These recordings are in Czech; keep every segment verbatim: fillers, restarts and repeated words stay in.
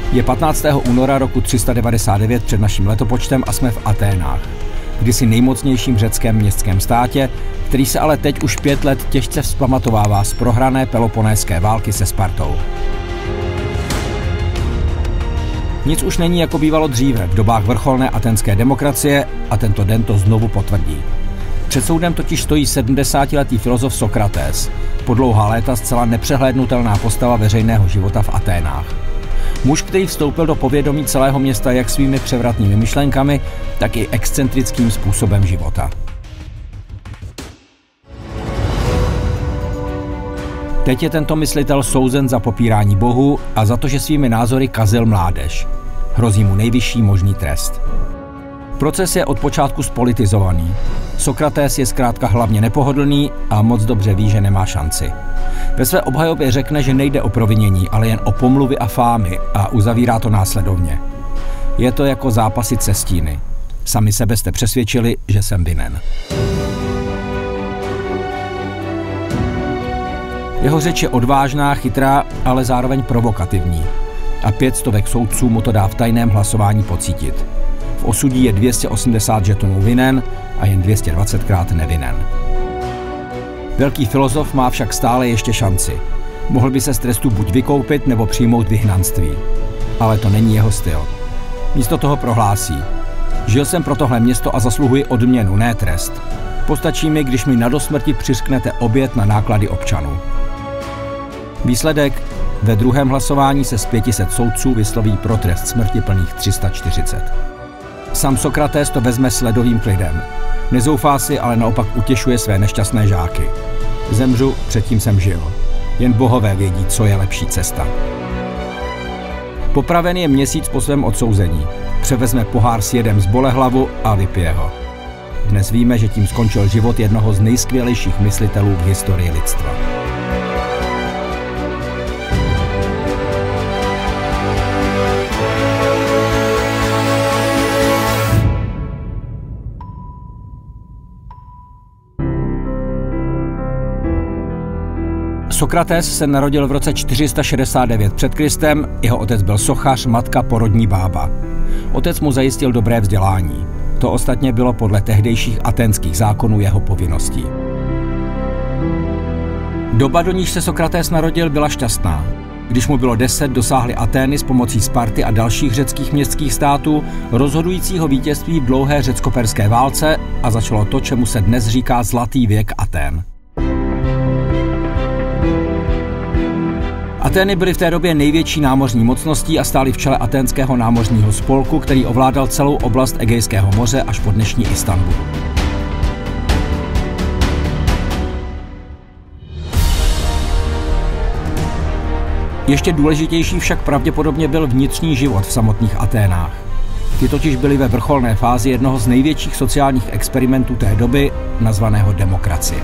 Je patnáctého února roku tři sta devadesát devět před naším letopočtem a jsme v Aténách, kdysi nejmocnějším řeckém městském státě, který se ale teď už pět let těžce vzpamatovává z prohrané peloponéské války se Spartou. Nic už není, jako bývalo dříve v dobách vrcholné aténské demokracie, a tento den to znovu potvrdí. Před soudem totiž stojí sedmdesátiletý filozof Sokrates, po dlouhá léta zcela nepřehlédnutelná postava veřejného života v Aténách. Muž, který vstoupil do povědomí celého města jak svými převratnými myšlenkami, tak i excentrickým způsobem života. Teď je tento myslitel souzen za popírání bohů a za to, že svými názory kazil mládež. Hrozí mu nejvyšší možný trest. Proces je od počátku spolitizovaný. Sokrates je zkrátka hlavně nepohodlný a moc dobře ví, že nemá šanci. Ve své obhajobě řekne, že nejde o provinění, ale jen o pomluvy a fámy, a uzavírá to následovně. Je to jako zápasy cestíny. Sami sebe jste přesvědčili, že jsem vinen. Jeho řeč je odvážná, chytrá, ale zároveň provokativní. A pět stovek soudců mu to dá v tajném hlasování pocítit. V osudí je dvě stě osmdesát žetonů vinen a jen dvě stě dvacetkrát nevinen. Velký filozof má však stále ještě šanci. Mohl by se z trestu buď vykoupit, nebo přijmout vyhnanství. Ale to není jeho styl. Místo toho prohlásí: žil jsem pro tohle město a zasluhuji odměnu, ne trest. Postačí mi, když mi na dosmrti přiřknete oběd na náklady občanů. Výsledek: ve druhém hlasování se z pěti set soudců vysloví pro trest smrti plných tři sta čtyřicet. Sám Sokrates to vezme s ledovým klidem. Nezoufá si, ale naopak utěšuje své nešťastné žáky. Zemřu, předtím jsem žil. Jen bohové vědí, co je lepší cesta. Popraven je měsíc po svém odsouzení. Převezme pohár s jedem z bolehlavu a vypije ho. Dnes víme, že tím skončil život jednoho z nejskvělejších myslitelů v historii lidstva. Sokrates se narodil v roce čtyři sta šedesát devět před Kristem, jeho otec byl sochař, matka porodní bába. Otec mu zajistil dobré vzdělání. To ostatně bylo podle tehdejších aténských zákonů jeho povinností. Doba, do níž se Sokrates narodil, byla šťastná. Když mu bylo deset, dosáhly Atény s pomocí Sparty a dalších řeckých městských států rozhodujícího vítězství v dlouhé řecko-perské válce a začalo to, čemu se dnes říká zlatý věk Atén. Atény byly v té době největší námořní mocností a stály v čele aténského námořního spolku, který ovládal celou oblast Egejského moře až po dnešní Istanbul. Ještě důležitější však pravděpodobně byl vnitřní život v samotných Aténách. Ty totiž byly ve vrcholné fázi jednoho z největších sociálních experimentů té doby, nazvaného demokracie.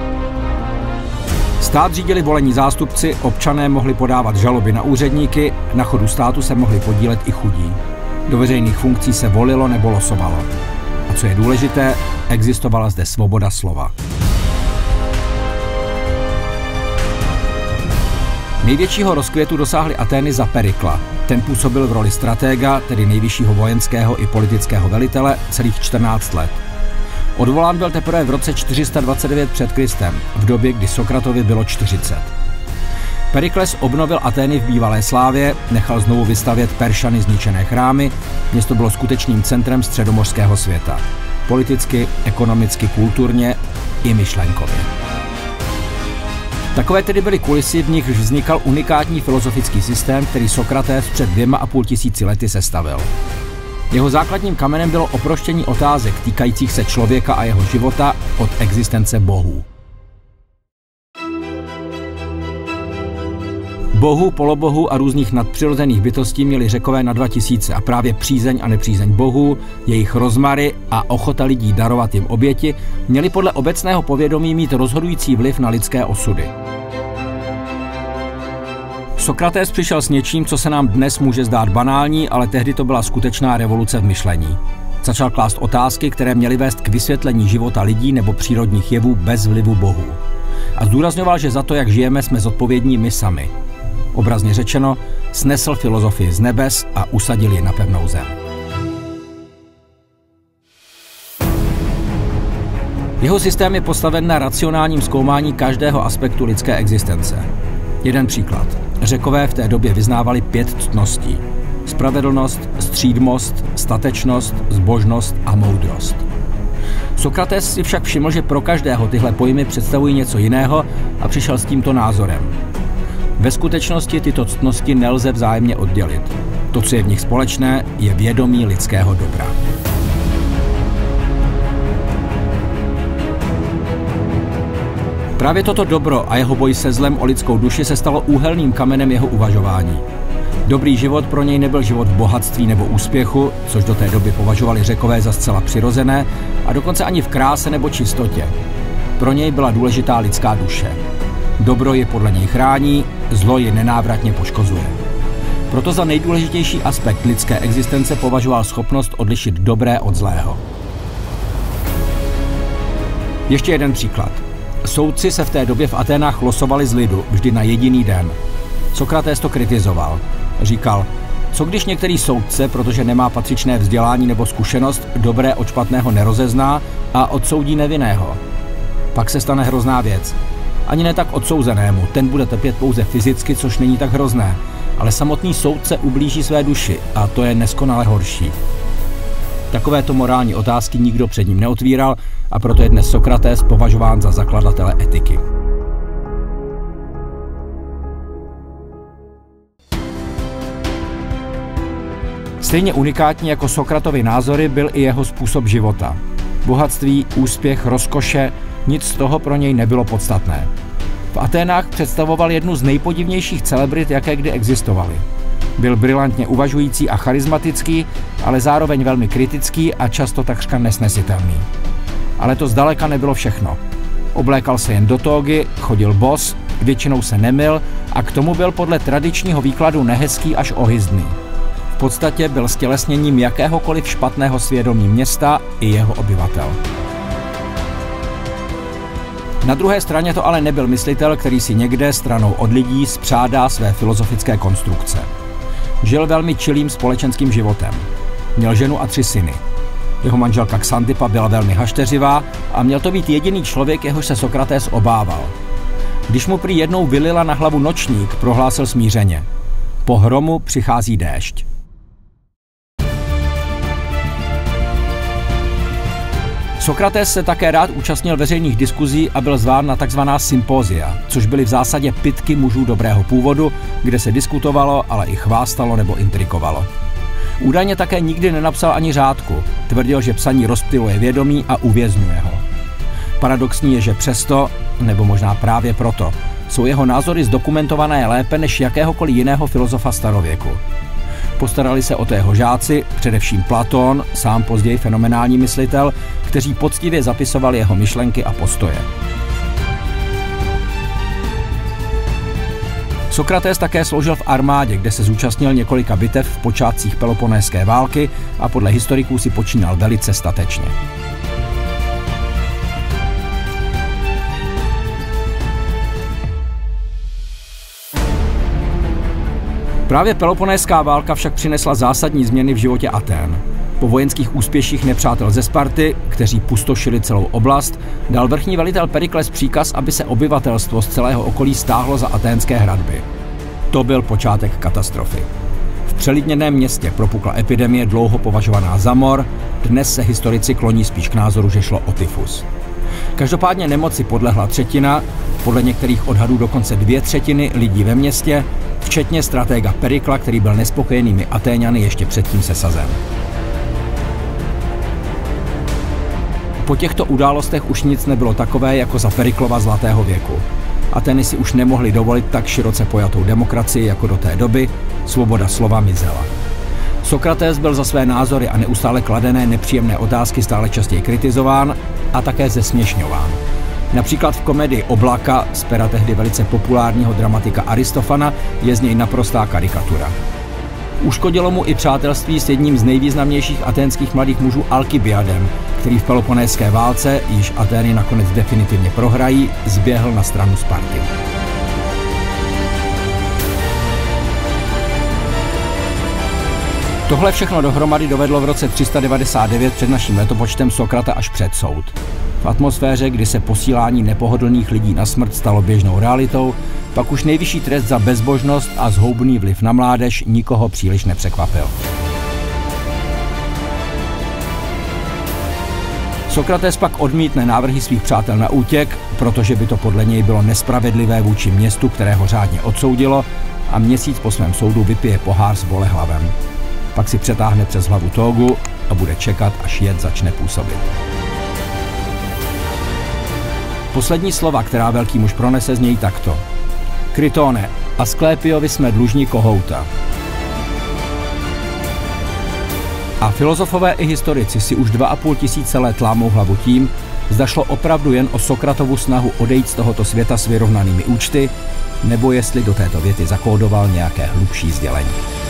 Stát řídili volení zástupci, občané mohli podávat žaloby na úředníky, na chodu státu se mohli podílet i chudí. Do veřejných funkcí se volilo nebo losovalo. A co je důležité, existovala zde svoboda slova. Největšího rozkvětu dosáhly Atény za Perikla. Ten působil v roli stratéga, tedy nejvyššího vojenského i politického velitele, celých čtrnáct let. Odvolán byl teprve v roce čtyři sta dvacet devět před Kristem, v době, kdy Sokratovi bylo čtyřicet. Perikles obnovil Atény v bývalé slávě, nechal znovu vystavět Peršany zničené chrámy, město bylo skutečným centrem středomořského světa. Politicky, ekonomicky, kulturně i myšlenkově. Takové tedy byly kulisy, v nichž vznikal unikátní filozofický systém, který Sokrates před dvěma a půl tisíci lety sestavil. Jeho základním kamenem bylo oproštění otázek týkajících se člověka a jeho života od existence bohů. Bohů, polobohů a různých nadpřirozených bytostí měli Řekové na dva tisíce a právě přízeň a nepřízeň bohů, jejich rozmary a ochota lidí darovat jim oběti měli podle obecného povědomí mít rozhodující vliv na lidské osudy. Sokrates přišel s něčím, co se nám dnes může zdát banální, ale tehdy to byla skutečná revoluce v myšlení. Začal klást otázky, které měly vést k vysvětlení života lidí nebo přírodních jevů bez vlivu bohů. A zdůrazňoval, že za to, jak žijeme, jsme zodpovědní my sami. Obrazně řečeno, snesl filozofii z nebes a usadil ji na pevnou zem. Jeho systém je postaven na racionálním zkoumání každého aspektu lidské existence. Jeden příklad. Řekové v té době vyznávali pět ctností. Spravedlnost, střídmost, statečnost, zbožnost a moudrost. Sokrates si však všiml, že pro každého tyhle pojmy představují něco jiného a přišel s tímto názorem. Ve skutečnosti tyto ctnosti nelze vzájemně oddělit. To, co je v nich společné, je vědomí lidského dobra. Právě toto dobro a jeho boj se zlem o lidskou duši se stalo úhelným kamenem jeho uvažování. Dobrý život pro něj nebyl život v bohatství nebo úspěchu, což do té doby považovali Řekové za zcela přirozené, a dokonce ani v kráse nebo čistotě. Pro něj byla důležitá lidská duše. Dobro je podle něj chrání, zlo je nenávratně poškozuje. Proto za nejdůležitější aspekt lidské existence považoval schopnost odlišit dobré od zlého. Ještě jeden příklad. Soudci se v té době v Aténách losovali z lidu vždy na jediný den. Sokrates to kritizoval. Říkal, co když některý soudce, protože nemá patřičné vzdělání nebo zkušenost, dobré od špatného nerozezná a odsoudí nevinného. Pak se stane hrozná věc. Ani ne tak odsouzenému, ten bude trpět pouze fyzicky, což není tak hrozné, ale samotný soudce ublíží své duši a to je neskonale horší. Takovéto morální otázky nikdo před ním neotvíral a proto je dnes Sokrates považován za zakladatele etiky. Stejně unikátní jako Sokratovy názory byl i jeho způsob života. Bohatství, úspěch, rozkoše, nic z toho pro něj nebylo podstatné. V Aténách představoval jednu z nejpodivnějších celebrit, jaké kdy existovaly. Byl brilantně uvažující a charismatický, ale zároveň velmi kritický a často takřka nesnesitelný. Ale to zdaleka nebylo všechno. Oblékal se jen do tógy, chodil bos, většinou se nemyl a k tomu byl podle tradičního výkladu nehezký až ohyzdný. V podstatě byl stělesněním jakéhokoliv špatného svědomí města i jeho obyvatel. Na druhé straně to ale nebyl myslitel, který si někde stranou od lidí spřádá své filozofické konstrukce. Žil velmi čilým společenským životem. Měl ženu a tři syny. Jeho manželka Xantipa byla velmi hašteřivá a měl to být jediný člověk, jehož se Sokrates obával. Když mu prý jednou vylila na hlavu nočník, prohlásil smířeně: po hromu přichází déšť. Sokrates se také rád účastnil veřejných diskuzí a byl zván na takzvaná sympózia, což byly v zásadě pitky mužů dobrého původu, kde se diskutovalo, ale i chvástalo nebo intrikovalo. Údajně také nikdy nenapsal ani řádku, tvrdil, že psaní rozptyluje vědomí a uvězňuje ho. Paradoxní je, že přesto, nebo možná právě proto, jsou jeho názory zdokumentované lépe než jakéhokoliv jiného filozofa starověku. Postarali se o to jeho žáci, především Platón, sám později fenomenální myslitel, kteří poctivě zapisovali jeho myšlenky a postoje. Sokrates také sloužil v armádě, kde se zúčastnil několika bitev v počátcích Peloponéské války a podle historiků si počínal velice statečně. Právě Peloponéská válka však přinesla zásadní změny v životě Atén. Po vojenských úspěších nepřátel ze Sparty, kteří pustošili celou oblast, dal vrchní velitel Perikles příkaz, aby se obyvatelstvo z celého okolí stáhlo za aténské hradby. To byl počátek katastrofy. V přelidněném městě propukla epidemie dlouho považovaná za mor, dnes se historici kloní spíš k názoru, že šlo o tyfus. Každopádně nemoci podlehla třetina, podle některých odhadů dokonce dvě třetiny lidí ve městě, včetně stratega Perikla, který byl nespokojenými Atéňany ještě předtím sesazen. Po těchto událostech už nic nebylo takové jako za Periklova zlatého věku. Atény si už nemohly dovolit tak široce pojatou demokracii jako do té doby, svoboda slova mizela. Sokrates byl za své názory a neustále kladené nepříjemné otázky stále častěji kritizován a také zesměšňován. Například v komedii Oblaka z pera tehdy velice populárního dramatika Aristofana je z něj naprostá karikatura. Uškodilo mu i přátelství s jedním z nejvýznamnějších aténských mladých mužů Alkybiadem, který v Peloponéské válce, již Atény nakonec definitivně prohrají, zběhl na stranu Sparty. Tohle všechno dohromady dovedlo v roce tři sta devadesát devět před naším letopočtem Sokrata až před soud. V atmosféře, kdy se posílání nepohodlných lidí na smrt stalo běžnou realitou, pak už nejvyšší trest za bezbožnost a zhoubný vliv na mládež nikoho příliš nepřekvapil. Sokrates pak odmítne návrhy svých přátel na útěk, protože by to podle něj bylo nespravedlivé vůči městu, které ho řádně odsoudilo, a měsíc po svém soudu vypije pohár s bolehlavem. Pak si přetáhne přes hlavu tógu a bude čekat, až jed začne působit. Poslední slova, která velký muž pronese, znějí takto. Krytone, Asklepiovi jsme dlužní kohouta. A filozofové i historici si už dva a půl tisíce let lámou hlavu tím, zda šlo opravdu jen o Sokratovu snahu odejít z tohoto světa s vyrovnanými účty, nebo jestli do této věty zakódoval nějaké hlubší sdělení.